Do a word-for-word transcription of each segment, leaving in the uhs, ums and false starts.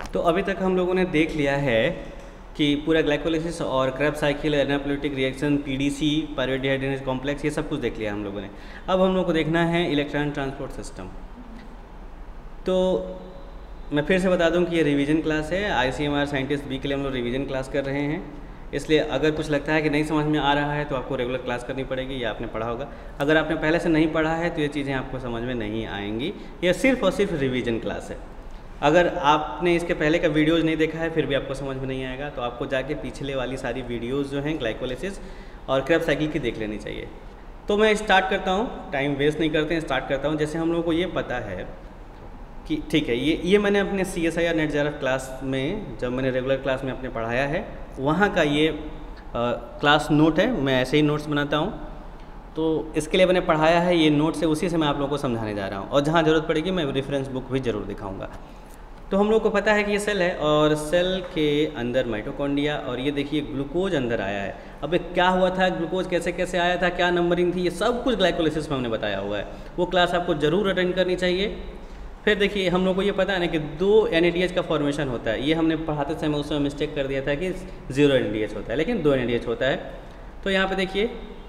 तो अभी तक हम लोगों ने देख लिया है कि पूरा ग्लाइकोलाइसिस और Krebs cycle, anaplerotic reaction, PDC, pyruvate dehydrogenase complex, ये सब कुछ देख लिया हम लोगों ने। अब हम लोग को देखना है इलेक्ट्रॉन ट्रांसपोर्ट सिस्टम। तो मैं फिर से बता दूं कि ये रिवीजन क्लास है, आईसीएमआर साइंटिस्ट बी के लिए हम लोग रिवीजन क्लास कर रहे हैं। इसलिए अगर कुछ लगता है कि नहीं समझ में आ रहा है तो आपको रेगुलर क्लास करनी पड़ेगी या आपने पढ़ा होगा। अगर आपने पहले से नहीं पढ़ा है तो ये चीज़ें आपको समझ में नहीं आएंगी। ये सिर्फ और सिर्फ रिवीजन क्लास है। अगर आपने इसके पहले का वीडियोज़ नहीं देखा है फिर भी आपको समझ में नहीं आएगा, तो आपको जाके पिछले वाली सारी वीडियोज़ जो हैं ग्लाइकोलाइसिस और क्रेब्स साइकिल की देख लेनी चाहिए। तो मैं स्टार्ट करता हूँ, टाइम वेस्ट नहीं करते हैं, स्टार्ट करता हूँ। जैसे हम लोगों को ये पता है कि ठीक है, ये ये मैंने अपने C S I R NET JRF class में, जब मैंने रेगुलर क्लास में अपने पढ़ाया है, वहाँ का ये आ, क्लास नोट है। मैं ऐसे ही नोट्स बनाता हूँ, तो इसके लिए मैंने पढ़ाया है ये नोट से, उसी से मैं आप लोगों को समझाने जा रहा हूँ। और जहाँ ज़रूरत पड़ेगी मैं रेफरेंस बुक भी ज़रूर दिखाऊँगा। तो हम लोग को पता है कि ये सेल है और सेल के अंदर माइटोकॉन्ड्रिया, और ये देखिए ग्लूकोज अंदर आया है। अब क्या हुआ था, ग्लूकोज कैसे कैसे आया था, क्या नंबरिंग थी, ये सब कुछ ग्लाइकोलाइसिस में हमने बताया हुआ है। वो क्लास आपको ज़रूर अटेंड करनी चाहिए। फिर देखिए हम लोग को ये पता है ना कि दो एन ए डी एच का फॉर्मेशन होता है। ये हमने पढ़ाते समय उस समय मिस्टेक कर दिया था कि zero N A D H होता है, लेकिन दो एन ए डी एच होता है। तो यहाँ पे देखिए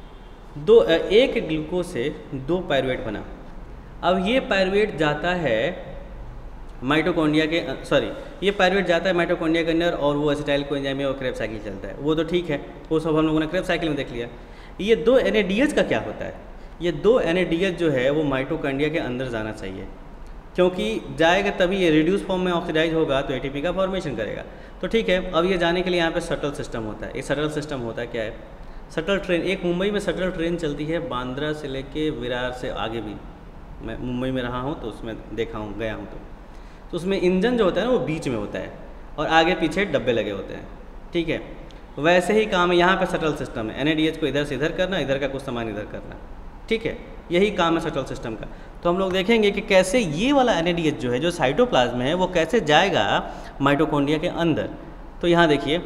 दो एक ग्लूकोज से दो पायरुवेट बना। अब ये पायरुवेट जाता है माइटोकॉन्ड्रिया के, सॉरी ये पायरुवेट जाता है माइटोकॉन्ड्रिया के अंदर और वो एसिटाइल कोएंजाइम में और क्रेब्स साइकिल चलता है। वो तो ठीक है, वो सब हम लोगों ने क्रेब्स साइकिल में देख लिया। ये दो एन ए डी एच का क्या होता है, ये दो एन ए डी एच जो है वो माइटोकॉन्ड्रिया के अंदर जाना चाहिए, क्योंकि जाएगा तभी ये रिड्यूस फॉर्म में ऑक्सीडाइज होगा तो ए टी पी का फॉर्मेशन करेगा। तो ठीक है, अब ये जाने के लिए यहाँ पे शटल सिस्टम होता है। एक शटल सिस्टम होता है, क्या है, शटल ट्रेन। एक मुंबई में शटल ट्रेन चलती है बांद्रा से लेके विरार से आगे भी। मैं मुंबई में रहा हूँ तो उसमें देखा हूँ, गया हूँ, तो तो उसमें इंजन जो होता है ना वो बीच में होता है और आगे पीछे डब्बे लगे होते हैं। ठीक है, वैसे ही काम है यहाँ पे शटल सिस्टम है। एन ए डी एच को इधर से इधर करना, इधर का कुछ सामान इधर करना। ठीक है, यही काम है शटल सिस्टम का। तो हम लोग देखेंगे कि कैसे ये वाला एन ए डी एच जो है, जो साइटोप्लाज्म में है, वो कैसे जाएगा माइटोकॉन्ड्रिया के अंदर। तो यहाँ देखिए,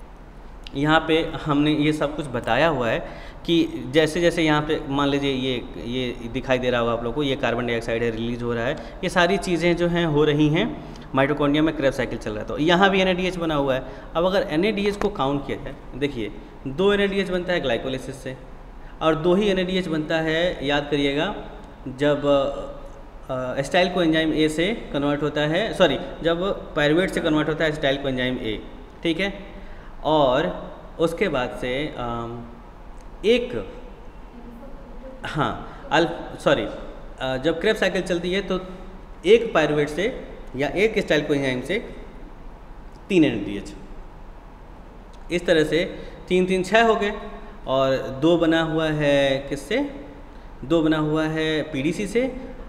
यहाँ पे हमने ये सब कुछ बताया हुआ है कि जैसे जैसे यहाँ पे मान लीजिए ये ये दिखाई दे रहा होगा आप लोगों को, ये कार्बन डाइऑक्साइड है रिलीज हो रहा है, ये सारी चीज़ें जो हैं हो रही हैं माइटोकॉन्ड्रिया में, क्रेब्स साइकिल चल रहा है। तो यहाँ भी एन ए डी एच बना हुआ है। अब अगर एन ए डी एच को काउंट किया जाए, देखिए दो एन ए डी एच बनता है ग्लाइकोलाइसिस से, और दो ही एन ए डी एच बनता है, याद करिएगा, जब एसिटाइल कोएंजाइम ए से कन्वर्ट होता है, सॉरी जब पायरुवेट से कन्वर्ट होता है एसिटाइल कोएंजाइम ए। ठीक है, और उसके बाद से आ, एक हाँ अल सॉरी जब क्रेब्स साइकिल चलती है तो एक पायरुवेट से या एक एसिटाइल कोएंजाइम से तीन एन ए डी एच, इस तरह से तीन तीन छः हो गए। और दो बना हुआ है किससे, दो बना हुआ है पी डी सी से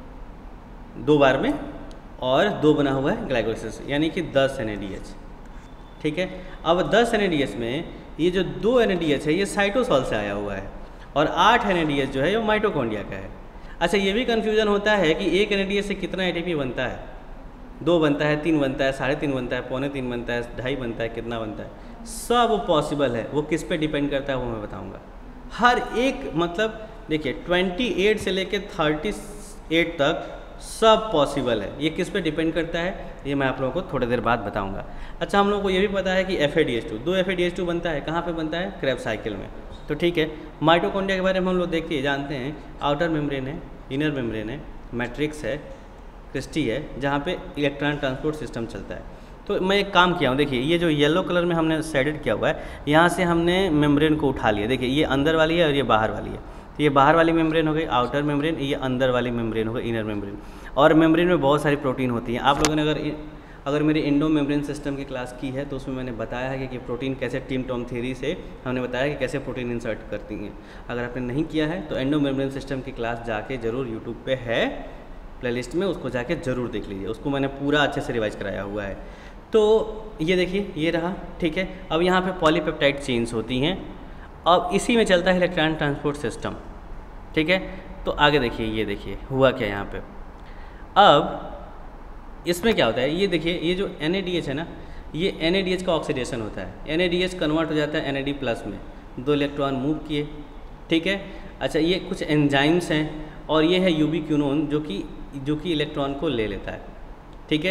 दो बार में, और दो बना हुआ है ग्लाइकोलाइसिस, यानी कि दस एन ए डी एच। ठीक है, अब दस एन ए डी एच में ये जो दो एन ए डी एच है ये साइटोसॉल से आया हुआ है, और आठ एन ए डी एच जो है वो माइटोकॉन्ड्रिया का है। अच्छा, ये भी कन्फ्यूजन होता है कि एक एन ए डी एच से कितना ए टी पी बनता है, दो बनता है, तीन बनता है, साढ़े तीन बनता है, पौने तीन बनता है, ढाई बनता है, कितना बनता है, सब पॉसिबल है। वो किस पे डिपेंड करता है वो मैं बताऊंगा। हर एक मतलब देखिए अट्ठाईस से लेके अड़तीस तक सब पॉसिबल है। ये किस पे डिपेंड करता है ये मैं आप लोगों को थोड़ी देर बाद बताऊंगा। अच्छा, हम लोगों को ये भी पता है कि F A D H two, दो F A D H two बनता है, कहाँ पे बनता है, क्रेब्स साइकिल में। तो ठीक है, माइटोकॉन्ड्रिया के बारे में हम लोग देखिए जानते हैं, आउटर मेम्ब्रेन है, इनर मेम्ब्रेन है, मैट्रिक्स है, क्रिस्टी है, जहाँ पे इलेक्ट्रॉन ट्रांसपोर्ट सिस्टम चलता है। तो मैं एक काम किया हूँ, देखिए ये जो येलो कलर में हमने शेडेड किया हुआ है, यहाँ से हमने मेम्ब्रेन को उठा लिया। देखिए ये अंदर वाली है और ये बाहर वाली है। तो ये बाहर वाली मेम्ब्रेन हो गई आउटर मेम्ब्रेन, ये अंदर वाली मेम्ब्रेन हो गई इनर मेम्ब्रेन। और मेम्ब्रेन में बहुत सारी प्रोटीन होती हैं। आप लोगों ने अगर अगर मेरी इंडो मेम्ब्रेन सिस्टम की क्लास की है तो उसमें मैंने बताया है कि प्रोटीन कैसे टीम टॉम थ्योरी से हमने बताया कि कैसे प्रोटीन इंसर्ट करती हैं। अगर आपने नहीं किया है तो एंडो मेम्ब्रेन सिस्टम की क्लास जाके ज़रूर यूट्यूब पे है प्लेलिस्ट में, उसको जाके ज़रूर देख लीजिए, उसको मैंने पूरा अच्छे से रिवाइज कराया हुआ है। तो ये देखिए ये रहा। ठीक है, अब यहाँ पे पॉलीपेप्टाइड चेन्स होती हैं, अब इसी में चलता है इलेक्ट्रॉन ट्रांसपोर्ट सिस्टम। ठीक है, तो आगे देखिए, ये देखिए हुआ क्या यहाँ पे। अब इसमें क्या होता है, ये देखिए ये जो एन ए डी एच है ना, ये एन ए डी एच का ऑक्सीडेशन होता है। N A D H convert हो जाता है एन ए डी प्लस में, दो इलेक्ट्रॉन मूव किए। ठीक है, अच्छा ये कुछ एंजाइम्स हैं और ये है यूबिक्विनोन जो कि जो कि इलेक्ट्रॉन को ले लेता है। ठीक है,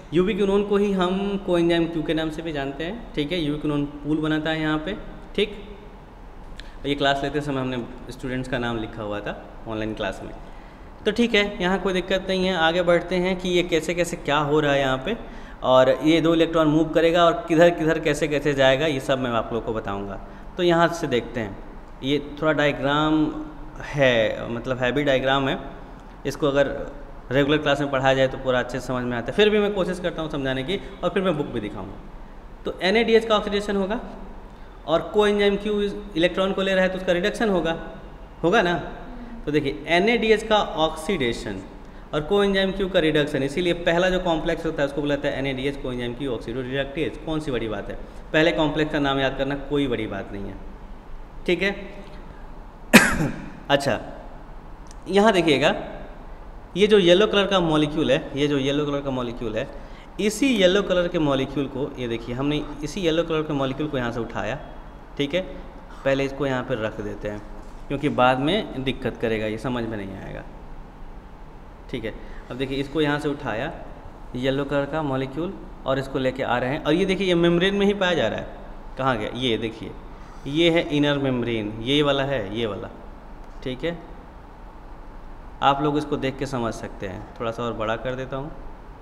यूबिक्विनोन को ही हम कोएंजाइम क्यू के नाम से भी जानते हैं, ठीक है। यूबिक्विनोन पूल बनाता है यहाँ पे, ठीक। ये क्लास लेते समय हमने स्टूडेंट्स का नाम लिखा हुआ था ऑनलाइन क्लास में, तो ठीक है, यहाँ कोई दिक्कत नहीं है। आगे बढ़ते हैं कि ये कैसे कैसे क्या हो रहा है यहाँ पे, और ये दो इलेक्ट्रॉन मूव करेगा और किधर किधर कैसे कैसे जाएगा, ये सब मैं आप लोगों को बताऊँगा। तो यहाँ से देखते हैं, ये थोड़ा डायग्राम है, मतलब हैवी डायग्राम है, इसको अगर रेगुलर क्लास में पढ़ाया जाए तो पूरा अच्छे से समझ में आता है, फिर भी मैं कोशिश करता हूँ समझाने की, और फिर मैं बुक भी दिखाऊंगा। तो एन ए डी एच का ऑक्सीडेशन होगा, और कोएंजाइम क्यू इलेक्ट्रॉन को ले रहा है तो उसका रिडक्शन होगा, होगा ना। तो देखिए एन ए डी एच का ऑक्सीडेशन और कोएंजाइम क्यू का रिडक्शन, इसीलिए पहला जो कॉम्प्लेक्स होता है उसको बोलता है N A D H coenzyme Q oxidoreductase. कौन सी बड़ी बात है, पहले कॉम्प्लेक्स का नाम याद करना कोई बड़ी बात नहीं है, ठीक है। अच्छा, यहाँ देखिएगा, ये जो येलो कलर का मॉलिक्यूल है, ये जो येलो कलर का मॉलिक्यूल है, इसी येलो कलर के मॉलिक्यूल को, ये देखिए हमने इसी येलो कलर के मॉलिक्यूल को यहाँ से उठाया, ठीक है। पहले इसको यहाँ पर रख देते हैं क्योंकि बाद में दिक्कत करेगा, ये समझ में नहीं आएगा, ठीक है। अब देखिए इसको यहाँ से उठाया येलो कलर का मॉलिक्यूल और इसको लेके आ रहे हैं, और ये देखिए ये मेम्ब्रेन में ही पाया जा रहा है। कहाँ गया, ये देखिए, ये है इनर मेम्ब्रेन, ये वाला है, ये वाला, ठीक है। आप लोग इसको देख के समझ सकते हैं, थोड़ा सा और बड़ा कर देता हूँ।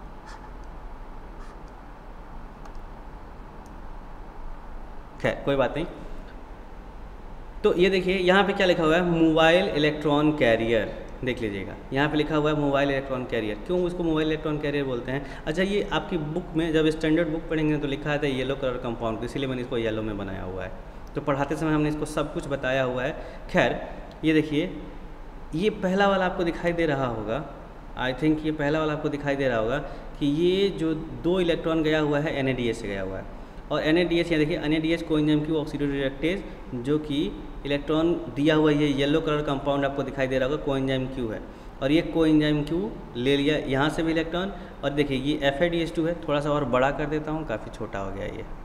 खैर कोई बात नहीं। तो ये देखिए यहाँ पे क्या लिखा हुआ है, मोबाइल इलेक्ट्रॉन कैरियर, देख लीजिएगा यहाँ पे लिखा हुआ है मोबाइल इलेक्ट्रॉन कैरियर। क्यों उसको मोबाइल इलेक्ट्रॉन कैरियर बोलते हैं? अच्छा, ये आपकी बुक में जब स्टैंडर्ड बुक पढ़ेंगे तो लिखा है येलो कलर कंपाउंड, इसीलिए मैंने इसको येलो में बनाया हुआ है। तो पढ़ाते समय हमने इसको सब कुछ बताया हुआ है। खैर ये देखिए, ये पहला वाला आपको दिखाई दे रहा होगा, आई थिंक ये पहला वाला आपको दिखाई दे रहा होगा कि ये जो दो इलेक्ट्रॉन गया हुआ है एन ए डी एच से गया हुआ है, और एन ए डी एच यहाँ देखिए N A D H coenzyme Q oxidoreductase, जो कि इलेक्ट्रॉन दिया हुआ ये येलो कलर कंपाउंड आपको दिखाई दे रहा होगा कोएंजाइम क्यू है, और ये कोएंजाइम क्यू ले लिया यहाँ से भी इलेक्ट्रॉन। और देखिए ये F A D H two है, थोड़ा सा और बड़ा कर देता हूँ, काफ़ी छोटा हो गया ये,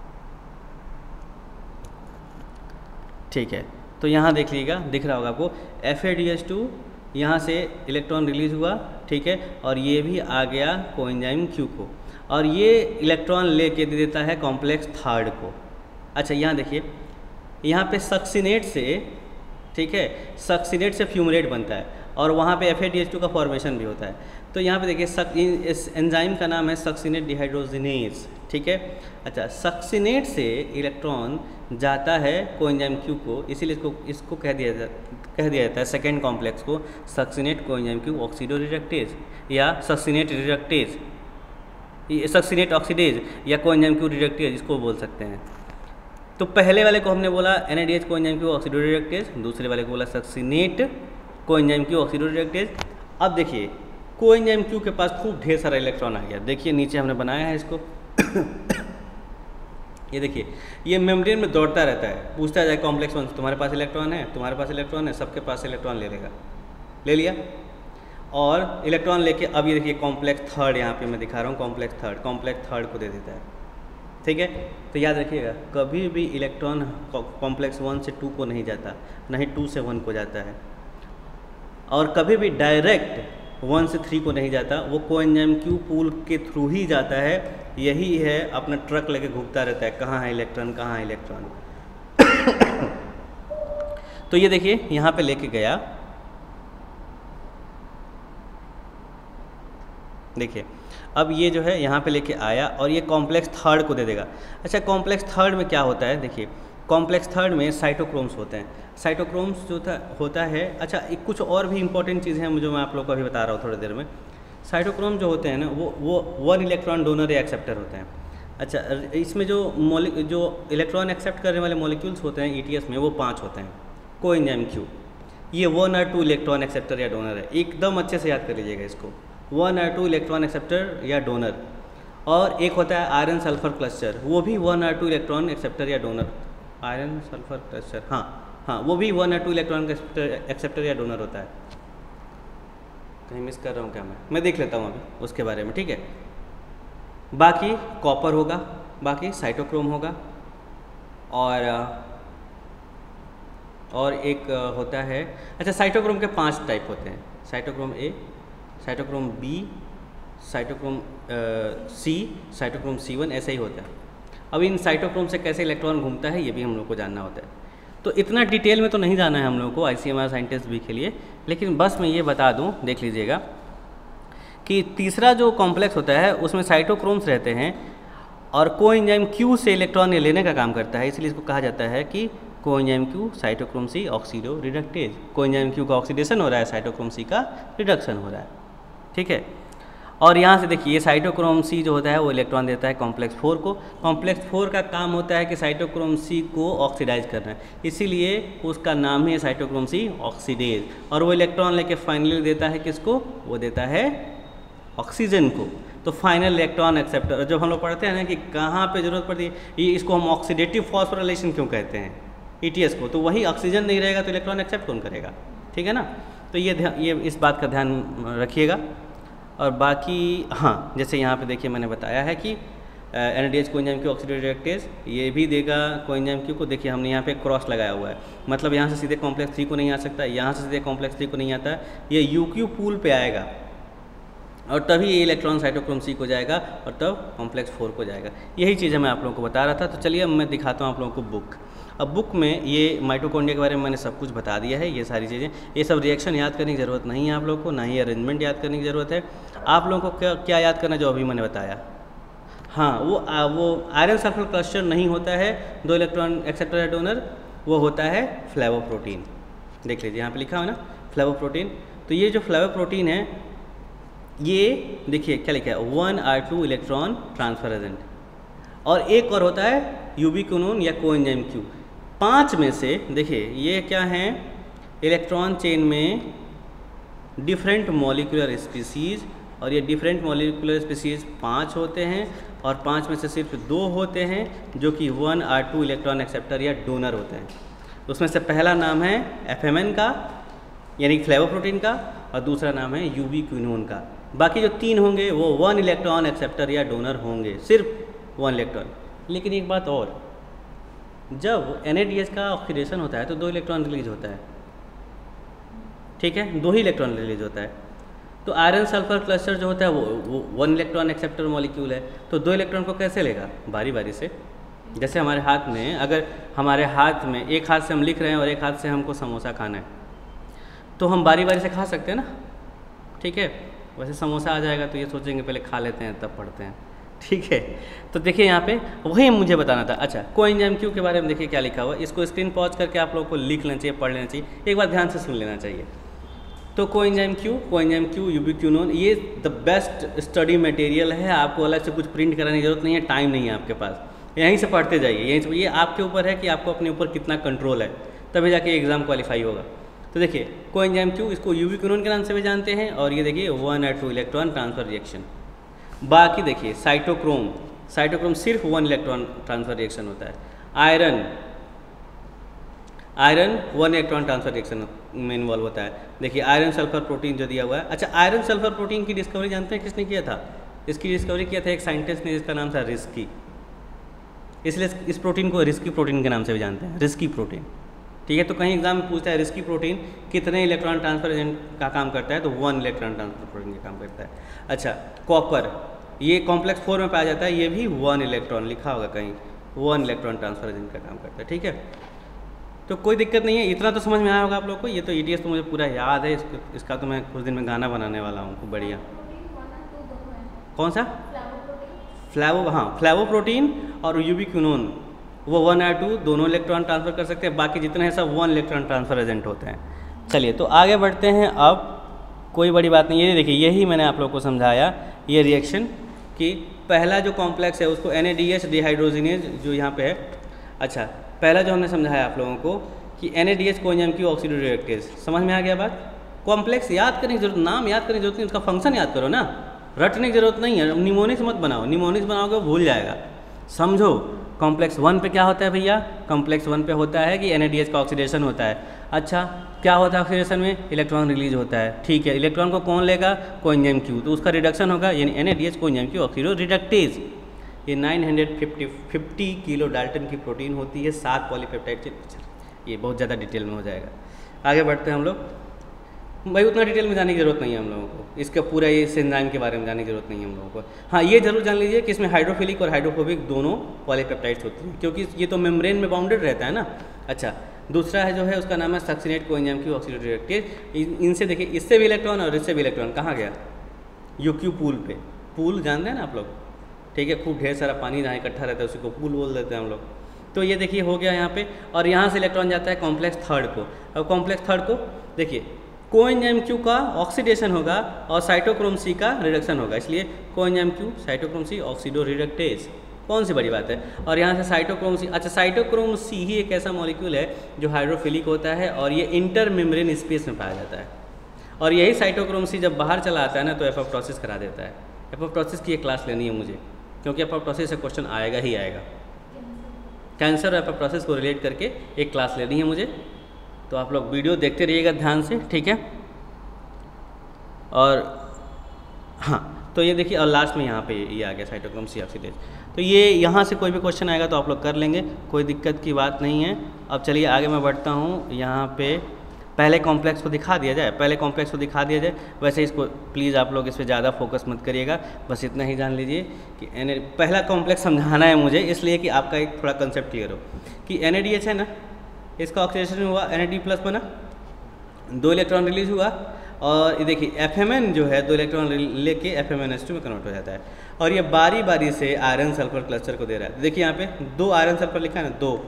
ठीक है। तो यहाँ देख लीजिएगा, दिख रहा होगा आपको F A D H two, यहाँ से इलेक्ट्रॉन रिलीज हुआ, ठीक है, और ये भी आ गया कोएंजाइम क्यू को, और ये इलेक्ट्रॉन लेके दे देता है कॉम्प्लेक्स थर्ड को। अच्छा यहाँ देखिए, यहाँ पे सक्सिनेट से, ठीक है, सक्सिनेट से फ्यूमरेट बनता है, और वहाँ पे F A D H two का फॉर्मेशन भी होता है। तो यहाँ पे देखिए सक, इस एंजाइम का नाम है सक्सिनेट डिहाइड्रोजिनेज, ठीक है। अच्छा, सक्सिनेट से इलेक्ट्रॉन जाता है कोएंजाइम क्यू को, इसीलिए इसको इसको कह दिया जाता कह दिया जाता है सेकेंड कॉम्प्लेक्स को succinate coenzyme Q oxidoreductase या सक्सिनेट रिडक्टेज, सक्सिनेट ऑक्सीडेज या कोएंजाइम क्यू रिडक्टेज इसको बोल सकते हैं। तो पहले वाले को हमने बोला N A D H coenzyme Q oxidoreductase, दूसरे वाले को बोला succinate coenzyme Q oxidoreductase. अब देखिए कोएंजाइम क्यू के पास खूब ढेर सारा इलेक्ट्रॉन आ गया, देखिए नीचे हमने बनाया है इसको। ये देखिए ये मेम्ब्रेन में दौड़ता रहता है, पूछता जाए कॉम्प्लेक्स वन, तुम्हारे पास इलेक्ट्रॉन है, तुम्हारे पास इलेक्ट्रॉन है, सबके पास इलेक्ट्रॉन ले लेगा, ले लिया, और इलेक्ट्रॉन लेके अब ये देखिए कॉम्प्लेक्स थर्ड, यहाँ पे मैं दिखा रहा हूँ कॉम्प्लेक्स थर्ड, कॉम्प्लेक्स थर्ड को दे देता है, ठीक है। तो याद रखिएगा, कभी भी इलेक्ट्रॉन कॉम्प्लेक्स वन से टू को नहीं जाता, नहीं टू से वन को जाता है, और कभी भी डायरेक्ट वन से थ्री को नहीं जाता, वो कोएंजाइम क्यू पूल के थ्रू ही जाता है। यही है, अपना ट्रक लेके घूमता रहता है, कहाँ है इलेक्ट्रॉन, कहाँ है इलेक्ट्रॉन। तो ये देखिए यहाँ पे लेके गया, देखिए अब ये जो है यहाँ पे लेके आया और ये कॉम्प्लेक्स थर्ड को दे देगा। अच्छा, कॉम्प्लेक्स थर्ड में क्या होता है, देखिए कॉम्प्लेक्स थर्ड में साइटोक्रोम्स होते हैं, साइटोक्रोम्स जो था होता है। अच्छा, एक कुछ और भी इंपॉर्टेंट चीज़ें हैं जो मैं आप लोग को अभी बता रहा हूँ थोड़ी देर में। साइटोक्रोम जो होते हैं ना, वो वो वन इलेक्ट्रॉन डोनर या एक्सेप्टर होते हैं। अच्छा, इसमें जो मॉलि जो इलेक्ट्रॉन एक्सेप्ट करने वाले मॉलिक्यूल्स होते हैं ई टी एस में, वो पाँच होते हैं। कोएंजाइम क्यू ये वन और टू इलेक्ट्रॉन एक्सेप्टर या डोनर है, एकदम अच्छे से याद कर लीजिएगा इसको, वन और टू इलेक्ट्रॉन एक्सेप्टर या डोनर। और एक होता है आयरन सल्फर क्लस्टर, वो भी वन और टू इलेक्ट्रॉन एक्सेप्टर या डोनर, आयरन सल्फर क्लस्टर, हाँ हाँ वो भी वन और टू इलेक्ट्रॉन एक्सेप्टर या डोनर होता है। कहीं मिस कर रहा हूँ क्या मैं मैं देख लेता हूँ अभी उसके बारे में, ठीक है। बाकी कॉपर होगा, बाकी साइटोक्रोम होगा, और और एक होता है, अच्छा साइटोक्रोम के पांच टाइप होते हैं, cytochrome A, cytochrome B, cytochrome C, cytochrome C one, ऐसा ही होता है। अब इन साइटोक्रोम से कैसे इलेक्ट्रॉन घूमता है ये भी हम लोग को जानना होता है। तो इतना डिटेल में तो नहीं जाना है हम लोग को आईसीएमआर साइंटिस्ट भी के लिए, लेकिन बस मैं ये बता दूं, देख लीजिएगा कि तीसरा जो कॉम्प्लेक्स होता है उसमें साइटोक्रोम्स रहते हैं और कोएंजाइम क्यू से इलेक्ट्रॉन लेने का काम करता है, इसलिए इसको कहा जाता है कि coenzyme Q cytochrome C oxidoreductase. Coenzyme Q का ऑक्सीडेशन हो रहा है, साइटोक्रोम सी का रिडक्शन हो रहा है, ठीक है। और यहाँ से देखिए ये साइटोक्रोम सी जो होता है वो इलेक्ट्रॉन देता है कॉम्प्लेक्स फोर को। कॉम्प्लेक्स फोर का काम होता है कि साइटोक्रोम सी को ऑक्सीडाइज करना है, इसीलिए उसका नाम ही है साइटोक्रोम सी ऑक्सीडेज। और वो इलेक्ट्रॉन लेके फाइनली देता है किसको, वो देता है ऑक्सीजन को। तो फाइनल इलेक्ट्रॉन एक्सेप्टर जब हम लोग पढ़ते हैं ना कि कहाँ पे जरूरत पड़ती है, ये इसको हम ऑक्सीडेटिव फॉस्फोराइलेशन क्यों कहते हैं, ईटीएस को, तो वही ऑक्सीजन नहीं रहेगा तो इलेक्ट्रॉन एक्सेप्ट कौन करेगा, ठीक है ना। तो ये ये इस बात का ध्यान रखिएगा। और बाकी हाँ, जैसे यहाँ पे देखिए मैंने बताया है कि N A D H coenzyme Q oxidative reductase ये भी देगा कोएंजाइम क्यू को। देखिए हमने यहाँ पे क्रॉस लगाया हुआ है, मतलब यहाँ से सीधे कॉम्प्लेक्स थ्री को नहीं आ सकता, यहाँ से सीधे कॉम्प्लेक्स थ्री को नहीं आता, ये यू क्यू पूल पे आएगा और तभी ये इलेक्ट्रॉन साइटोक्रोम सी को जाएगा और तब कॉम्प्लेक्स फोर को जाएगा। यही चीज़ मैं आप लोगों को बता रहा था। तो चलिए अब मैं दिखाता हूँ आप लोगों को बुक। अब बुक में ये माइटोकॉन्ड्रिया के बारे में मैंने सब कुछ बता दिया है, ये सारी चीज़ें, ये सब रिएक्शन याद करने की ज़रूरत नहीं है आप लोगों को, ना ही अरेंजमेंट याद करने की ज़रूरत है। आप लोगों को क्या क्या याद करना जो अभी मैंने बताया। हाँ, वो आ, वो आयरन सल्फर क्लस्टर नहीं होता है दो इलेक्ट्रॉन एक्सेप्टर या डोनर, वो होता है फ्लेवोप्रोटीन। देख लीजिए यहाँ पे लिखा हुआ ना फ्लेवोप्रोटीन। तो ये जो फ्लेवोप्रोटीन है ये देखिए क्या लिखा है, one or two electron transfer agent. और एक और होता है यूबिक्विनोन या कोएंजाइम क्यू। पांच में से देखिए ये क्या है, इलेक्ट्रॉन चेन में डिफरेंट मॉलिक्यूलर स्पीसीज, और ये डिफरेंट मॉलिक्यूलर स्पीसीज पांच होते हैं और पांच में से सिर्फ दो होते हैं जो कि one or two electron acceptor या डोनर होते हैं। उसमें से पहला नाम है एफ एम एन का यानी फ्लेवोप्रोटीन का, और दूसरा नाम है यूबिक्विनोन का। बाकी जो तीन होंगे वो वन इलेक्ट्रॉन एक्सेप्टर या डोनर होंगे, सिर्फ वन इलेक्ट्रॉन। लेकिन एक बात और, जब एन ए डी एच का ऑक्सीडेशन होता है तो दो इलेक्ट्रॉन रिलीज होता है, ठीक है, दो ही इलेक्ट्रॉन रिलीज होता है। तो आयरन सल्फर क्लस्टर जो होता है वो, वो वन इलेक्ट्रॉन एक्सेप्टर मॉलिक्यूल है, तो दो इलेक्ट्रॉन को कैसे लेगा, बारी बारी से। जैसे हमारे हाथ में, अगर हमारे हाथ में एक हाथ से हम लिख रहे हैं और एक हाथ से हमको समोसा खाना है, तो हम बारी बारी से खा सकते हैं ना, ठीक है। वैसे समोसा आ जाएगा तो ये सोचेंगे पहले खा लेते हैं तब पढ़ते हैं, ठीक है। तो देखिए यहाँ पे वही मुझे बताना था। अच्छा, कोएंजाइम क्यू के बारे में देखिए क्या लिखा हुआ है, इसको स्क्रीन पॉज करके आप लोगों को लिख लेना चाहिए, पढ़ लेना चाहिए, एक बार ध्यान से सुन लेना चाहिए। तो coenzyme Q, coenzyme Q ubiquinone, ये द बेस्ट स्टडी मटेरियल है। आपको अलग से कुछ प्रिंट कराने की जरूरत नहीं है, टाइम नहीं है आपके पास, यहीं से पढ़ते जाइए, यहीं से। ये आपके ऊपर है कि आपको अपने ऊपर कितना कंट्रोल है, तभी जाके एग्जाम क्वालिफाई होगा। तो देखिए कोएंजाइम क्यू, इसको यूबिक्विनोन के नाम से भी जानते हैं, और ये देखिए वन और टू इलेक्ट्रॉन ट्रांसफर रिएक्शन। बाकी देखिए साइटोक्रोम, साइटोक्रोम सिर्फ वन इलेक्ट्रॉन ट्रांसफर रिएक्शन होता है। Iron, iron one electron transfer reaction में इन्वॉल्व होता है। देखिए आयरन सल्फर प्रोटीन जो दिया हुआ है। अच्छा, आयरन सल्फर प्रोटीन की डिस्कवरी जानते हैं किसने किया था? इसकी डिस्कवरी किया था एक साइंटिस्ट ने जिसका नाम था रिस्की, इसलिए इस प्रोटीन को रिस्की प्रोटीन के नाम से भी जानते हैं, रिस्की प्रोटीन, ठीक है। तो कहीं एग्जाम में पूछता है रिस्की प्रोटीन कितने इलेक्ट्रॉन ट्रांसफर एजेंट का काम करता है, तो वन इलेक्ट्रॉन ट्रांसफर प्रोटीन का काम करता है। अच्छा, कॉपर, ये कॉम्प्लेक्स फोर में पाया जाता है, ये भी वन इलेक्ट्रॉन, लिखा होगा कहीं, वन इलेक्ट्रॉन ट्रांसफर एजेंट का काम करता है, ठीक है। तो कोई दिक्कत नहीं है, इतना तो समझ में आया होगा आप लोग को। ये तो ई टी एस तो मुझे पूरा याद है, इसको, इसका तो मैं कुछ दिन में गाना बनाने वाला हूँ, खूब बढ़िया। कौन सा? फ्लैवो, हाँ, फ्लैवोप्रोटीन और यूबिक्विनोन, वो वन और टू दोनों इलेक्ट्रॉन ट्रांसफर कर सकते हैं, बाकी जितने हैं सब वन इलेक्ट्रॉन ट्रांसफर एजेंट होते हैं। चलिए तो आगे बढ़ते हैं। अब कोई बड़ी बात नहीं है, ये देखिए यही मैंने आप लोग को समझाया, ये रिएक्शन कि पहला जो कॉम्प्लेक्स है उसको N A D H dehydrogenase जो यहाँ पे है। अच्छा, पहला जो हमने समझाया आप लोगों को कि N A D H coenzyme Q oxidative reductase, समझ में आ गया बात। कॉम्प्लेक्स याद करने की जरूरत, नाम याद करने की जरूरत नहीं, उसका फंक्शन याद करो ना, रटने की जरूरत नहीं है। निमोनिक्स मत बनाओ, निमोनिक्स बनाओगे वो भूल जाएगा। समझो कॉम्प्लेक्स वन पे क्या होता है भैया, कॉम्प्लेक्स वन पे होता है कि एन ए डी एच का ऑक्सीडेशन होता है। अच्छा, क्या होता है ऑक्सीडेशन में? इलेक्ट्रॉन रिलीज होता है, ठीक है। इलेक्ट्रॉन को कौन लेगा? कोएंजाइम क्यू, तो उसका रिडक्शन होगा, यानी N A D H coenzyme Q oxidoreductase. ये nine hundred fifty kilodalton की प्रोटीन होती है, सात पॉलीपेप्टाइड चेन। ये बहुत ज़्यादा डिटेल में हो जाएगा, आगे बढ़ते हैं हम लोग। भाई उतना डिटेल में जाने की ज़रूरत नहीं है हम लोगों को, इसका पूरा इस एंजाइम के बारे में जाने की ज़रूरत नहीं है हम लोगों को। हाँ ये जरूर जान लीजिए कि इसमें हाइड्रोफिलिक और हाइड्रोफोबिक दोनों पॉलीपेप्टाइड्स होती हैं, क्योंकि ये तो मेम्ब्रेन में बाउंडेड रहता है ना। अच्छा, दूसरा है जो है उसका नाम है succinate coenzyme Q oxidative reactase. इनसे देखिए, इससे भी इलेक्ट्रॉन और इससे भी इलेक्ट्रॉन कहाँ गया, यू क्यू पूल पे। पूल जानते हैं ना आप लोग, ठीक है, खूब ढेर सारा पानी जहाँ इकट्ठा रहता है उसी को पूल बोल देते हैं हम लोग। तो ये देखिए हो गया यहाँ पे, और यहाँ से इलेक्ट्रॉन जाता है कॉम्प्लेक्स थर्ड को। अब कॉम्प्लेक्स थर्ड को देखिए, कोएंजाइम क्यू का ऑक्सीडेशन होगा और साइटोक्रोम सी का रिडक्शन होगा, इसलिए coenzyme Q cytochrome C oxidoreductase, कौन सी बड़ी बात है। और यहाँ से साइटोक्रोम सी, अच्छा साइटोक्रोम सी ही एक ऐसा मॉलिक्यूल है जो हाइड्रोफिलिक होता है और ये इंटर मेम्ब्रेन स्पेस में पाया जाता है। और यही साइटोक्रोम सी जब बाहर चला आता है ना तो एपोप्टोसिस करा देता है। एपोप्टोसिस की एक क्लास लेनी है मुझे, क्योंकि एपोप्टोसिस से क्वेश्चन आएगा ही आएगा। कैंसर और एपोप्टोसिस को रिलेट करके एक क्लास लेनी है मुझे, तो आप लोग वीडियो देखते रहिएगा ध्यान से, ठीक है। और हाँ, तो ये देखिए, और लास्ट में यहाँ पे ये आ गया साइटोक्रोम सी ऑक्सीडेज। तो ये यहाँ से कोई भी क्वेश्चन आएगा तो आप लोग कर लेंगे, कोई दिक्कत की बात नहीं है। अब चलिए आगे मैं बढ़ता हूँ। यहाँ पे पहले कॉम्प्लेक्स को दिखा दिया जाए, पहले कॉम्प्लेक्स को दिखा दिया जाए। वैसे इसको प्लीज़ आप लोग इस पर ज़्यादा फोकस मत करिएगा, बस इतना ही जान लीजिए कि एन पहला कॉम्प्लेक्स समझाना है मुझे, इसलिए कि आपका एक थोड़ा कंसेप्ट क्लियर हो कि एन ए डी एच है ना, इसका ऑक्सीडेशन हुआ, एन ए डी प्लस बना, दो इलेक्ट्रॉन रिलीज हुआ, और ये देखिए एफ एम एन जो है दो इलेक्ट्रॉन लेके F M N S two में कन्वर्ट हो जाता है, और ये बारी बारी से आयरन सल्फर क्लस्टर को दे रहा है। देखिए यहाँ पे दो आयरन सल्फर लिखा है ना, दो,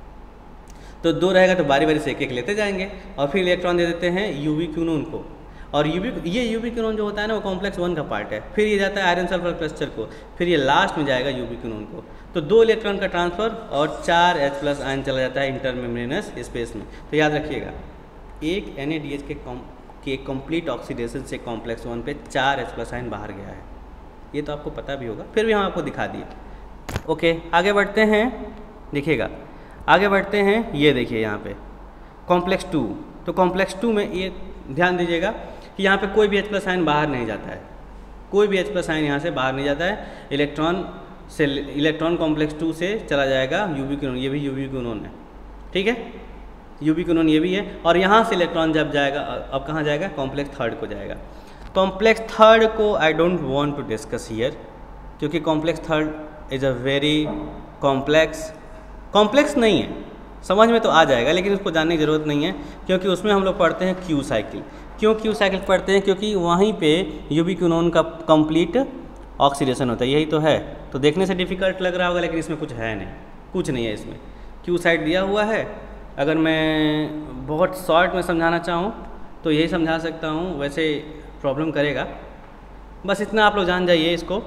तो दो रहेगा तो बारी बारी से एक एक लेते जाएंगे, और फिर इलेक्ट्रॉन दे देते हैं यूवी क्यूनोन को। और यूवी ये यूवी क्यूनोन जो होता है ना वो कॉम्प्लेक्स वन का पार्ट है, फिर ये जाता है आयरन सल्फर क्लस्टर को, फिर ये लास्ट में जाएगा यूवी क्यूनोन को। तो दो इलेक्ट्रॉन का ट्रांसफर और चार एच प्लस आयन चला जाता है इंटरमेम्ब्रेनस स्पेस में। तो याद रखिएगा, एक एन ए डी एच के कॉम के कंप्लीट ऑक्सीडेशन से कॉम्प्लेक्स वन पे चार एच प्लस आयन बाहर गया है, ये तो आपको पता भी होगा, फिर भी हम आपको दिखा दिए। ओके, आगे बढ़ते हैं, देखिएगा आगे बढ़ते हैं। ये देखिए यहाँ पे कॉम्प्लेक्स टू, तो कॉम्प्लेक्स टू में ये ध्यान दीजिएगा कि यहाँ पे कोई भी एच प्लस आयन बाहर नहीं जाता है, कोई भी एच प्लस आयन यहाँ से बाहर नहीं जाता है। इलेक्ट्रॉन से इलेक्ट्रॉन कॉम्प्लेक्स टू से चला जाएगा यूवी क्यूनोन, ये भी यूवी क्यूनोन है, ठीक है, यूवी क्यूनोन ये भी है। और यहाँ से इलेक्ट्रॉन जब जाएगा, अब कहाँ जाएगा, कॉम्प्लेक्स थर्ड को जाएगा। कॉम्प्लेक्स थर्ड को I don't want to discuss here, क्योंकि complex third is a very complex, complex नहीं है, समझ में तो आ जाएगा लेकिन उसको जानने की ज़रूरत नहीं है, क्योंकि उसमें हम लोग पढ़ते हैं क्यू साइकिल। क्यों क्यू साइकिल पढ़ते हैं, क्योंकि वहीं पे यूवी क्यूनोन का कंप्लीट ऑक्सीडेशन होता है, यही तो है। तो देखने से डिफ़िकल्ट लग रहा होगा लेकिन इसमें कुछ है नहीं, कुछ नहीं है इसमें। क्यू साइड दिया हुआ है, अगर मैं बहुत शॉर्ट में समझाना चाहूँ तो यही समझा सकता हूँ, वैसे प्रॉब्लम करेगा। बस इतना आप लोग जान जाइए इसको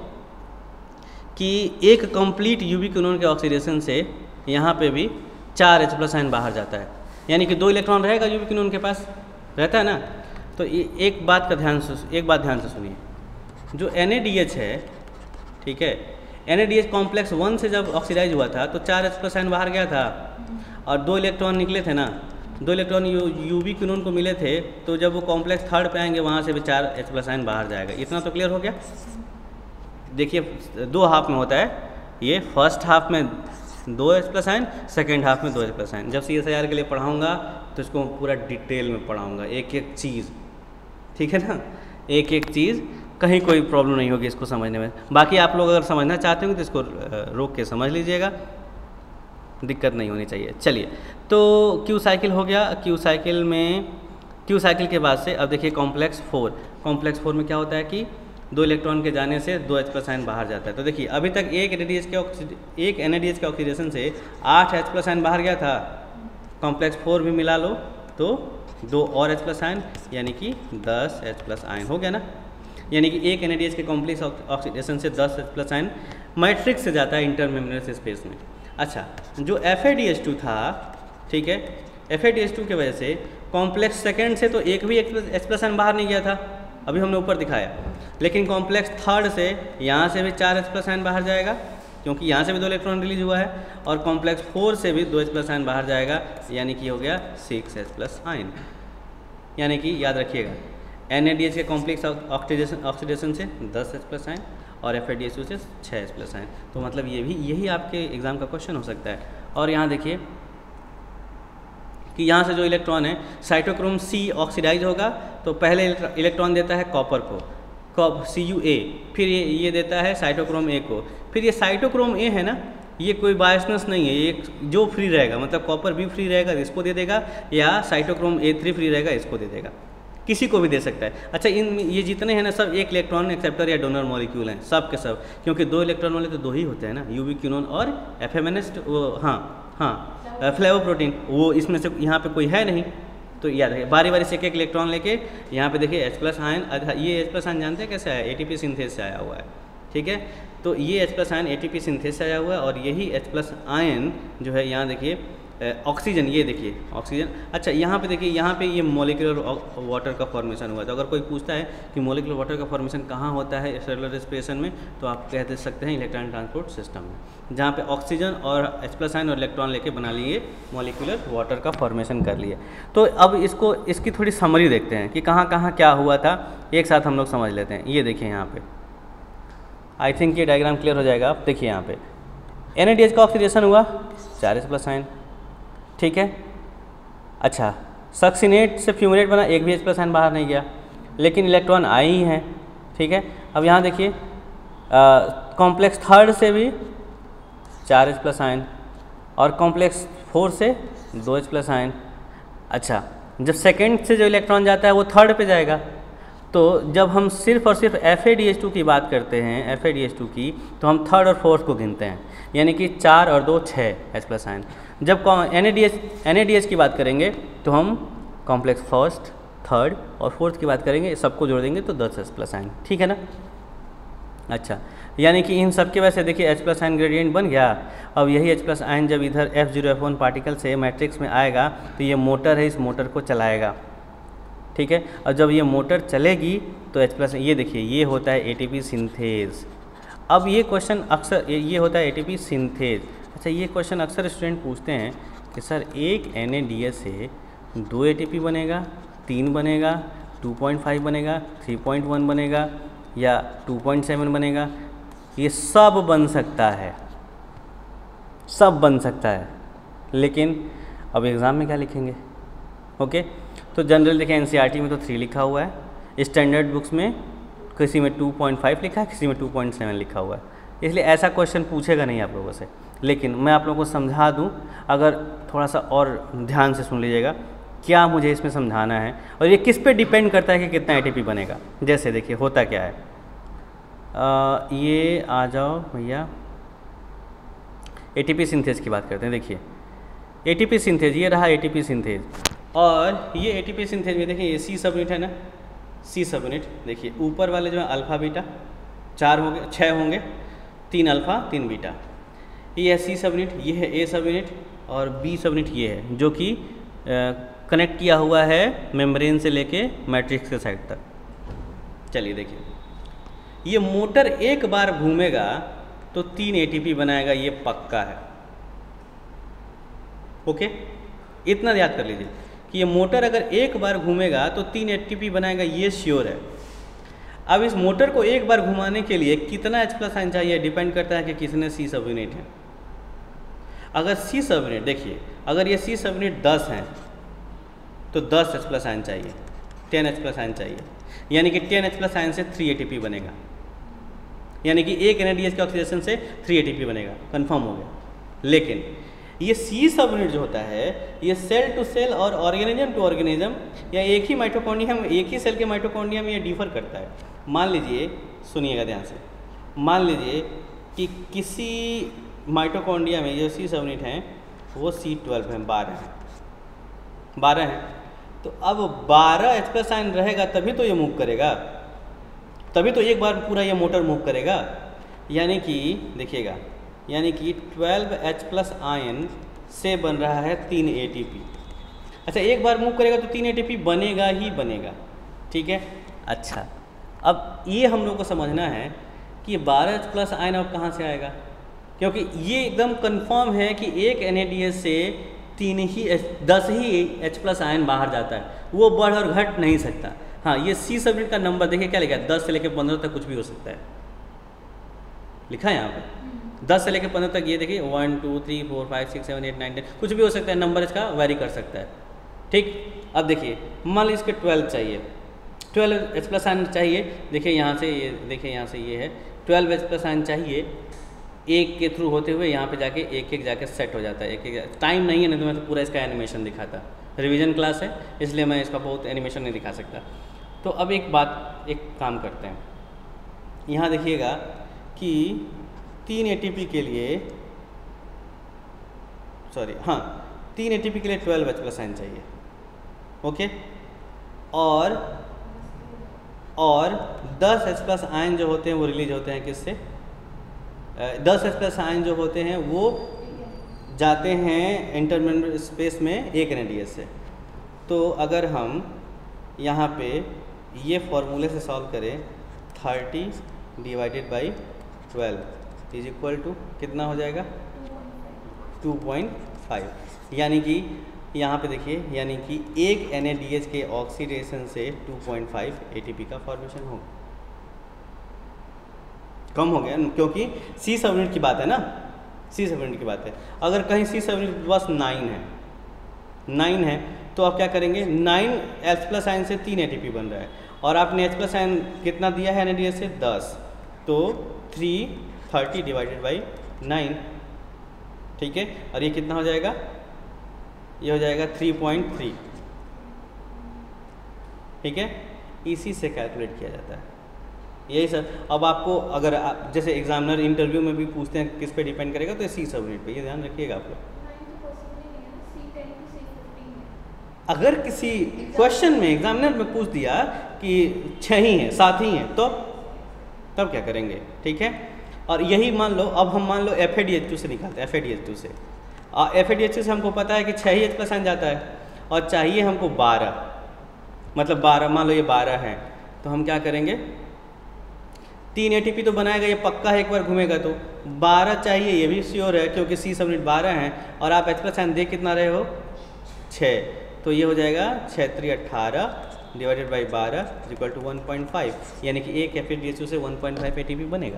कि एक कंप्लीट यूवी क्यूनोन के ऑक्सीडेशन से यहाँ पे भी चार एच प्लस आयन बाहर जाता है, यानी कि दो इलेक्ट्रॉन रहेगा यूवी क्यूनोन के पास, रहता है ना। तो ये एक बात का ध्यान से एक बात ध्यान से सुनिए, जो एन ए डी एच है, ठीक है, N A D H complex one से जब ऑक्सीडाइज हुआ था तो चार एच प्लस आयन बाहर गया था और दो इलेक्ट्रॉन निकले थे ना, दो इलेक्ट्रॉन यू यूवी क्यूनोन को मिले थे। तो जब वो कॉम्प्लेक्स थर्ड पे आएंगे वहाँ से भी चार एच प्लस आयन बाहर जाएगा। इतना तो क्लियर हो गया। देखिए दो हाफ में होता है ये, फर्स्ट हाफ में दो H plus ion, second half में दो एच प्लस आयन। जब सी एस आई आर के लिए पढ़ाऊँगा तो इसको पूरा डिटेल में पढ़ाऊँगा, एक एक चीज़, ठीक है ना, एक एक चीज़, कहीं कोई प्रॉब्लम नहीं होगी इसको समझने में। बाकी आप लोग अगर समझना चाहते हो तो इसको रोक के समझ लीजिएगा, दिक्कत नहीं होनी चाहिए। चलिए, तो क्यू साइकिल हो गया। क्यू साइकिल में क्यू साइकिल के बाद से अब देखिए कॉम्प्लेक्स फोर। कॉम्प्लेक्स फोर में क्या होता है कि दो इलेक्ट्रॉन के जाने से दो एच प्लस आयन बाहर जाता है। तो देखिए अभी तक एक एन ए डी एच के एक एन ए डी एच के ऑक्सीडेशन से आठ एच प्लस आयन बाहर गया था। कॉम्प्लेक्स फोर भी मिला लो तो दो और एच प्लस आयन, यानी कि दस एच प्लस आयन हो गया ना। यानी कि एक एन ए डी एच के कॉम्प्लेक्स ऑक्सीडेशन से दस एच प्लस आयन मैट्रिक्स से जाता है इंटरमेम्ब्रेनस स्पेस में। अच्छा, जो F A D H two था, ठीक है, F A D H two की वजह से कॉम्प्लेक्स सेकेंड से तो एक भी एच प्लस आयन बाहर नहीं गया था, अभी हमने ऊपर दिखाया। लेकिन कॉम्प्लेक्स थर्ड से यहाँ से भी चार एच प्लस आयन बाहर जाएगा, क्योंकि यहाँ से भी दो इलेक्ट्रॉन रिलीज हुआ है, और कॉम्प्लेक्स फोर से भी दो एच प्लस आयन बाहर जाएगा, यानी कि हो गया सिक्स एच प्लस आयन। यानी कि याद रखिएगा, एन ए डी एच के कॉम्प्लेक्स ऑक्सीडेशन ऑक्सीडेशन से दस एच प्लस आयन और F A D H two से छः एच प्लस आयन। तो मतलब ये भी यही आपके एग्जाम का क्वेश्चन हो सकता है। और यहाँ देखिए कि यहाँ से जो इलेक्ट्रॉन है साइटोक्रोम सी ऑक्सीडाइज होगा तो पहले इलेक्ट्रॉन देता है कॉपर को, कॉप सी यू ए, फिर ये ये देता है साइटोक्रोम ए को, फिर ये साइटोक्रोम ए है ना, ये कोई बायसनेस नहीं है, ये जो फ्री रहेगा मतलब कॉपर भी फ्री रहेगा इसको दे देगा, या साइटोक्रोम ए थ्री फ्री रहेगा इसको दे देगा, किसी को भी दे सकता है। अच्छा, इन ये जितने हैं ना सब एक इलेक्ट्रॉन एक्सेप्टर या डोनर मॉलिक्यूल हैं सब के सब, क्योंकि दो इलेक्ट्रॉन वाले तो दो ही होते हैं ना, यूबिक्विनोन और एफ एम एन एस, वो हाँ हाँ फ्लेवोप्रोटीन, वो इसमें से यहाँ पे कोई है नहीं, तो याद रखिए बारी बारी से एक एक इलेक्ट्रॉन लेके यहाँ पे देखिए एच प्लस आयन, ये एच प्लस आयन जानते हैं कैसे आया, ए टी पी सिंथेस से आया हुआ है, ठीक है। तो ये H plus ion A T P synthase से आया हुआ है, और यही एच प्लस आयन जो है यहाँ देखिए ऑक्सीजन, ये देखिए ऑक्सीजन। अच्छा, यहाँ पे देखिए, यहाँ पे ये मॉलिक्यूलर वाटर का फॉर्मेशन हुआ था। अगर कोई पूछता है कि मॉलिक्यूलर वाटर का फॉर्मेशन कहाँ होता है सेलुलर रेस्पिरेशन में, तो आप कह दे सकते हैं इलेक्ट्रॉन ट्रांसपोर्ट सिस्टम में, जहाँ पे ऑक्सीजन और एच प्लस आयन और इलेक्ट्रॉन लेके बना लिए मॉलिक्यूलर वाटर का फॉर्मेशन कर लिए। तो अब इसको इसकी थोड़ी समरी देखते हैं कि कहाँ कहाँ क्या हुआ था, एक साथ हम लोग समझ लेते हैं। ये देखिए यहाँ पे, आई थिंक ये डायग्राम क्लियर हो जाएगा। आप देखिए यहाँ पे एन ए डी एच का ऑक्सीडेशन हुआ, चार एच प्लस आयन, ठीक है। अच्छा, सक्सिनेट से फ्यूमिनेट बना, एक भी एच प्लस आयन बाहर नहीं गया, लेकिन इलेक्ट्रॉन आए ही हैं, ठीक है। अब यहाँ देखिए कॉम्प्लेक्स थर्ड से भी चार एच प्लस आयन, और कॉम्प्लेक्स फोर से दो एच प्लस आयन। अच्छा, जब सेकेंड से जो इलेक्ट्रॉन जाता है वो थर्ड पे जाएगा, तो जब हम सिर्फ और सिर्फ F A D H two की बात करते हैं, F A D H two की, तो हम थर्ड और फोर्थ को गिनते हैं, यानी कि चार और दो छः एच प्लस आयन। जब N A D H N A D H की बात करेंगे तो हम कॉम्प्लेक्स फर्स्ट, थर्ड और फोर्थ की बात करेंगे, सबको जोड़ देंगे तो दस एच प्लस आयन, ठीक है ना। अच्छा, यानी कि इन सब के वजह से देखिए एच प्लस आयन ग्रेडियंट बन गया। अब यही एच प्लस आयन जब इधर F zero F one particle से मैट्रिक्स में आएगा तो ये मोटर है, इस मोटर को चलाएगा, ठीक है। और जब ये मोटर चलेगी तो एच प्लस, ये देखिए ये होता है ए टी पी सिंथेज। अब ये क्वेश्चन अक्सर, ये होता है ए टी पी सिंथेज। अच्छा, ये क्वेश्चन अक्सर स्टूडेंट पूछते हैं कि सर एक एन ए डी एच से दो ए टी पी बनेगा, तीन बनेगा, टू पॉइंट फाइव बनेगा, थ्री पॉइंट वन बनेगा या टू पॉइंट सेवन बनेगा? ये सब बन सकता है, सब बन सकता है, लेकिन अब एग्ज़ाम में क्या लिखेंगे? ओके, तो जनरल देखें N C E R T में तो थ्री लिखा हुआ है, स्टैंडर्ड बुक्स में किसी में टू पॉइंट फाइव लिखा है, किसी में टू पॉइंट सेवन लिखा हुआ है, इसलिए ऐसा क्वेश्चन पूछेगा नहीं आप लोगों से। लेकिन मैं आप लोगों को समझा दूं, अगर थोड़ा सा और ध्यान से सुन लीजिएगा क्या मुझे इसमें समझाना है, और ये किस पे डिपेंड करता है कि कितना ए टी पी बनेगा। जैसे देखिए होता क्या है, आ, ये आ जाओ भैया, ए टी पी सिंथेज की बात करते हैं। देखिए ए टी पी सिंथेज, ये रहा ए टी पी सिंथेज, और ये ए टी पी सिंथेज में देखिए ये सी सब यूनिट है ना, सी सब यूनिट देखिए ऊपर वाले जो है अल्फ़ा बीटा, चार होंगे, छः होंगे, तीन अल्फ़ा तीन बीटा, ये है सी सब यूनिट, ये है ए सब यूनिट, और बी सब यूनिट ये है जो कि कनेक्ट किया हुआ है मेम्ब्रेन से लेके मैट्रिक्स के साइड तक। चलिए देखिए, ये मोटर एक बार घूमेगा तो तीन ए टी पी बनाएगा, ये पक्का है। ओके, इतना याद कर लीजिए कि ये मोटर अगर एक बार घूमेगा तो तीन ए टी पी बनाएगा, ये श्योर है। अब इस मोटर को एक बार घुमाने के लिए कितना एच प्लस आयन चाहिए, डिपेंड करता है कि किसने सी सब यूनिट है। अगर सी सब यूनिट देखिए, अगर ये सी सब यूनिट दस हैं तो दस एच प्लस आयन चाहिए, टेन एच प्लस आयन चाहिए, यानी कि टेन एच प्लस आयन से थ्री ए टी पी बनेगा, यानी कि एक एन ए डी एच के ऑक्सीडेशन से थ्री ए टी पी बनेगा, कंफर्म हो गया। लेकिन ये सी सब यूनिट जो होता है, ये सेल टू सेल और ऑर्गेनिज्म टू ऑर्गेनिज्म या एक ही माइटोकॉन्ड्रियम, एक ही सेल के माइटोकॉन्ड्रियम ये डिफर करता है। मान लीजिए, सुनिएगा ध्यान से, मान लीजिए कि किसी माइटोकॉन्ड्रिया में जो सी सब यूनिट हैं वो सी ट्वेल्व हैं, बारह हैं, बारह हैं, तो अब बारह एच प्लस आयन रहेगा तभी तो ये मूव करेगा, तभी तो एक बार पूरा ये मोटर मूव करेगा। यानी कि देखिएगा, यानी कि ट्वेल्व एच प्लस आयन से बन रहा है तीन ए टी पी। अच्छा, एक बार मूव करेगा तो तीन ए टी पी बनेगा ही बनेगा, ठीक है। अच्छा, अब ये हम लोग को समझना है कि बारह एच प्लस आयन अब कहाँ से आएगा, क्योंकि ये एकदम कंफर्म है कि एक एन ए डी एच से तीन ही दस ही एच प्लस आयन बाहर जाता है, वो बढ़ और घट नहीं सकता। हाँ, ये सी सब यूनिट का नंबर देखिए क्या लिखा है, दस से लेकर पंद्रह तक कुछ भी हो सकता है, लिखा है यहाँ पे दस से लेकर पंद्रह तक। ये देखिए one two three four five six seven eight nine ten, कुछ भी हो सकता है, नंबर इसका वेरी कर सकता है। ठीक, अब देखिए मान लीजिए इसके ट्वेल्व चाहिए, ट्वेल्व एच प्लस आयन चाहिए। देखिए यहाँ से ये, देखिए यहाँ से ये है ट्वेल्व एच प्लस आयन चाहिए, एक के थ्रू होते हुए यहाँ पे जाके एक एक जाके सेट हो जाता है। एक एक टाइम नहीं है, नहीं तो मैं तो पूरा इसका एनिमेशन दिखाता। रिवीजन क्लास है इसलिए मैं इसका बहुत एनिमेशन नहीं दिखा सकता। तो अब एक बात, एक काम करते हैं, यहाँ देखिएगा कि तीन एटीपी के लिए, सॉरी हाँ तीन एटीपी के लिए ट्वेल्व एच प्लस आयन चाहिए, ओके। और और दस एच प्लस आयन जो होते हैं वो रिलीज होते हैं किससे? दस एच प्लस आयन जो होते हैं वो जाते हैं इंटरमीडिएट स्पेस में एक एन डी एस से। तो अगर हम यहाँ पे ये फॉर्मूले से सॉल्व करें, thirty divided by twelve is equal to कितना हो जाएगा? Two point five. यानी कि यहाँ पे देखिए, यानी कि एक एन ए डी एच के ऑक्सीडेशन से two point five A T P का फॉर्मेशन होगा। कम हो गया क्योंकि सी सब यूनिट की बात है ना, सी सब यूनिट की बात है। अगर कहीं सी सब यूनिट बस नाइन है, नाइन है तो आप क्या करेंगे? नाइन एच प्लस आयन से तीन ए टी पी बन रहा है और आपने एच प्लस आयन कितना दिया है एन ए डी एच से? दस। तो three thirty divided by nine, ठीक है। और ये कितना हो जाएगा? ये हो जाएगा थ्री पॉइंट थ्री, ठीक है। इसी से कैलकुलेट किया जाता है, यही सर। अब आपको अगर आप जैसे एग्जामिनर इंटरव्यू में भी पूछते हैं किस पे डिपेंड करेगा, तो सी सब यूनिट पे, ये ध्यान रखिएगा आप लोग। अगर किसी क्वेश्चन में एग्जामिनर में पूछ दिया कि छः ही हैं, सात ही हैं, तो तब क्या करेंगे? ठीक है। और यही मान लो, अब हम मान लो F A D H two से निकालते हैं, F A D H two F A A D H two से हमको पता है कि छः ही एच प्लस आयन जाता है और चाहिए हमको बारह, मतलब बारह, मान लो ये बारह है, तो हम क्या करेंगे? तीन ए टी पी तो बनाएगा, ये पक्का है, एक बार घूमेगा तो बारह चाहिए, ये भी श्योर है क्योंकि सी सब यूनिट बारह हैं और आप एच प्लस आयन देख कितना रहे हो? छः। तो ये हो जाएगा छः त्रि अट्ठारह डिवाइडेड बाई बारह equal to one point five, यानी कि एक F A D H two से one point five A T P बनेगा।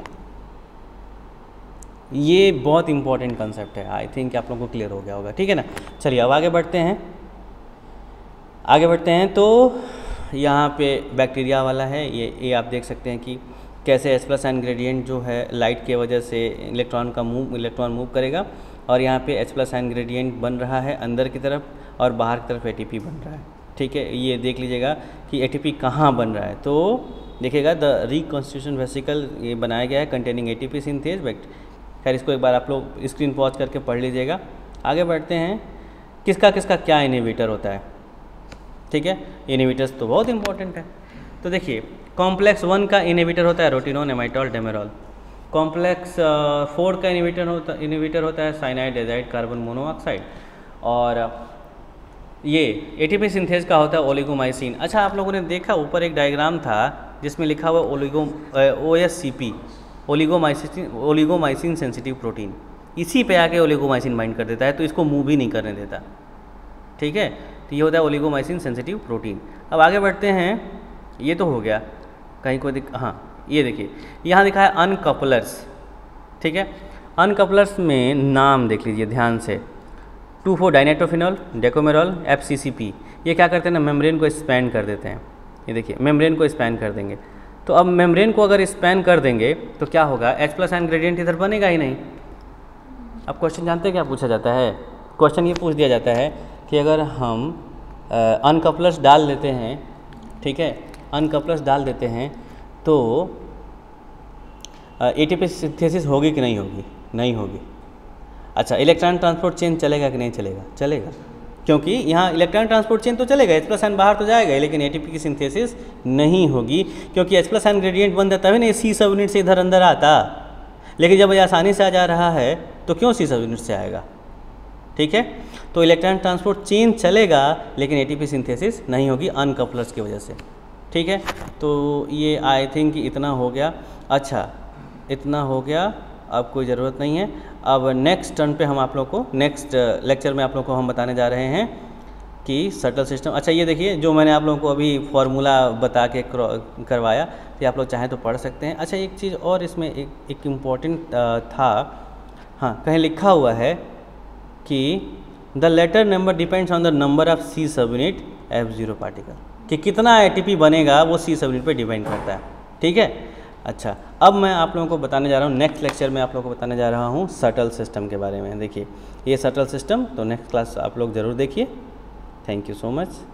ये बहुत इंपॉर्टेंट कंसेप्ट है, आई थिंक आप लोगों को क्लियर हो गया होगा, ठीक है ना। चलिए अब आगे बढ़ते हैं, आगे बढ़ते हैं। तो यहाँ पे बैक्टीरिया वाला है, ये ये आप देख सकते हैं कि कैसे एच प्लस आयन ग्रेडियंट जो है लाइट के वजह से इलेक्ट्रॉन का मूव इलेक्ट्रॉन मूव करेगा और यहाँ पे एच प्लस आयन ग्रेडियंट बन रहा है अंदर की तरफ और बाहर की तरफ ए टी पी बन रहा है, ठीक है। ये देख लीजिएगा कि ए टी पी कहाँ बन रहा है, तो देखिएगा द रिकॉन्स्टिट्यूशन वेसिकल ये बनाया गया है containing A T P synthase वेक्ट। खैर इसको एक बार आप लोग स्क्रीन पॉज करके पढ़ लीजिएगा। आगे बढ़ते हैं, किसका किसका क्या इनहिबिटर होता है, ठीक है। इनहिबिटर्स तो बहुत इंपॉर्टेंट है। तो देखिए कॉम्प्लेक्स वन का इनहिबिटर होता है rotenone, amytal, demerol. Complex four का इनहिबिटर होता इनहिबिटर होता है साइनाइड, एजाइड, कार्बन मोनोऑक्साइड। और ये एटीपी सिंथेज का होता है ओलिगोमाइसिन। अच्छा, आप लोगों ने देखा ऊपर एक डायग्राम था जिसमें लिखा हुआ oligo O S C P, oligomycin oligomycin sensitive protein. इसी पे आके ओलिगोमाइसिन बाइंड कर देता है, तो इसको मूव भी नहीं करने देता, ठीक है। तो ये होता है ओलिगोमाइसिन सेंसिटिव प्रोटीन। अब आगे बढ़ते हैं, ये तो हो गया, कहीं कोई दिक हाँ ये देखिए यहाँ दिखा है अनकपलर्स, ठीक है। अनकपलर्स में नाम देख लीजिए ध्यान से, two four dinitrophenol, dicoumarol, F C C P. ये क्या करते हैं ना, मेम्ब्रेन को स्पैन कर देते हैं। ये देखिए मेम्ब्रेन को स्पैन कर देंगे, तो अब मेम्ब्रेन को अगर स्पैन कर देंगे तो क्या होगा? एच प्लस आयन ग्रेडियंट इधर बनेगा ही नहीं। अब क्वेश्चन जानते हैं क्या पूछा जाता है? क्वेश्चन ये पूछ दिया जाता है कि अगर हम अनकपलर्स डाल देते हैं, ठीक है, अनकपलर्स डाल देते हैं तो एटीपी सिंथेसिस होगी कि नहीं होगी? नहीं होगी। अच्छा, इलेक्ट्रॉन ट्रांसपोर्ट चेन चलेगा कि नहीं चलेगा? चलेगा, क्योंकि यहाँ इलेक्ट्रॉन ट्रांसपोर्ट चेन तो चलेगा, एच प्लस आयन बाहर तो जाएगा, लेकिन एटीपी की सिंथेसिस नहीं होगी क्योंकि एच प्लस आयन ग्रेडियंट बनता तभी नहीं सी सब यूनिट से इधर अंदर आता। लेकिन जब ये आसानी से आ जा रहा है तो क्यों सी सब यूनिट से आएगा, ठीक है। तो इलेक्ट्रॉन ट्रांसपोर्ट चेन चलेगा लेकिन एटीपी सिंथेसिस नहीं होगी अनकपलर्स की वजह से, ठीक है। तो ये आई थिंक इतना हो गया। अच्छा, इतना हो गया, अब कोई ज़रूरत नहीं है। अब नेक्स्ट टर्न पे हम आप लोग को, नेक्स्ट लेक्चर में आप लोग को हम बताने जा रहे हैं कि सटल सिस्टम, अच्छा ये देखिए जो मैंने आप लोगों को अभी फॉर्मूला बता के करवाया, तो आप लोग चाहें तो पढ़ सकते हैं। अच्छा एक चीज़ और इसमें एक एक इम्पॉर्टेंट था, हाँ कहीं लिखा हुआ है कि the letter number depends on the number of C subunit F zero particle, कि कितना ए टी पी बनेगा वो सी सब यूनिट पर डिपेंड करता है, ठीक है। अच्छा अब मैं आप लोगों को बताने जा रहा हूँ, नेक्स्ट लेक्चर में आप लोगों को बताने जा रहा हूँ सटल सिस्टम के बारे में। देखिए ये सटल सिस्टम, तो नेक्स्ट क्लास आप लोग ज़रूर देखिए। Thank you so much.